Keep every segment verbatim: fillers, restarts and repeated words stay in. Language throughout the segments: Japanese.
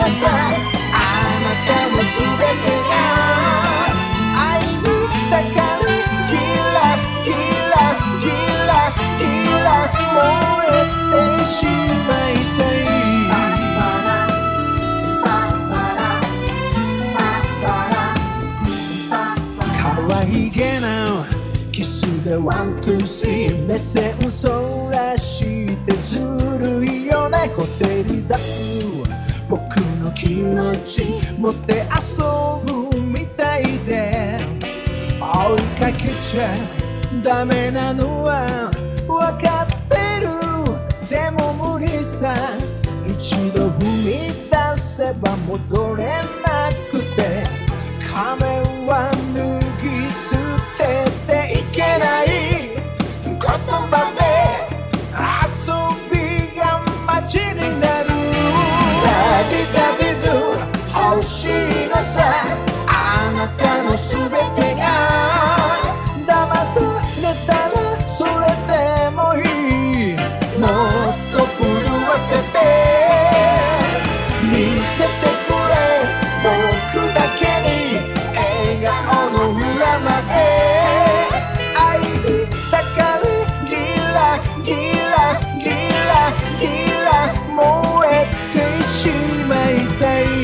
なさい。あなたのすべてが愛にだからギラギラギラギラ燃えてしまいたい。可愛げなキスでワンツースリー目線そらしてずるいよねほてり出す僕の気持ち持って遊ぶみたいで追いかけちゃダメなのは分かってるでも無理さ一度踏み出せば戻れなくて仮面は脱ぎ捨てていけない言葉で遊びが街になるダディダディドゥ欲しいのさあなたのすべてが騙されたらそれでもいいもっと震わせて見せてくれ僕だけに笑顔の裏まで愛にだからギラギラギラギラ燃えてしまいたい。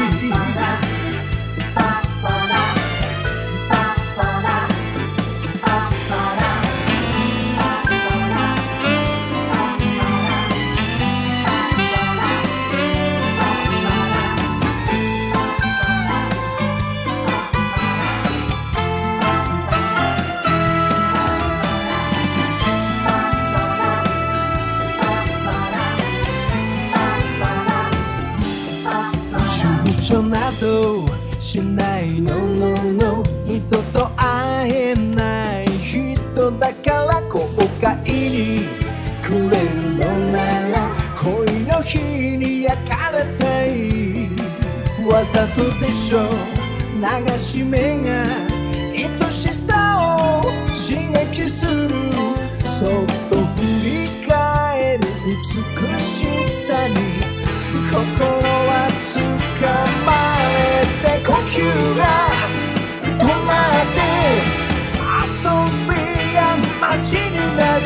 躊躇などしないののの人と会えない人だから後悔にくれるのなら恋の日に焼かれたいわざとでしょ流し目が愛しさを刺激するそっと振り返る美しさに心は捕まえて呼吸が止まって遊びが街になる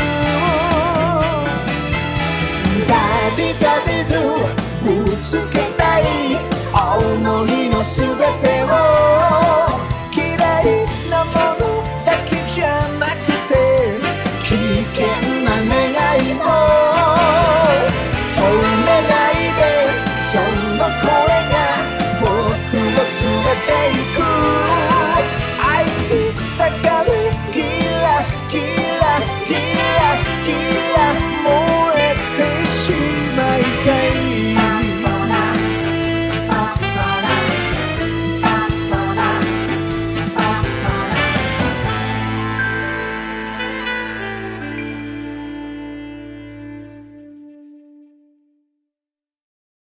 ダディダディドゥぶつけたい思いのすべてを嫌いなものだけじゃなくて危険な願いも止めないでその声が僕を連れて行く愛にだからギラギラギラギラもう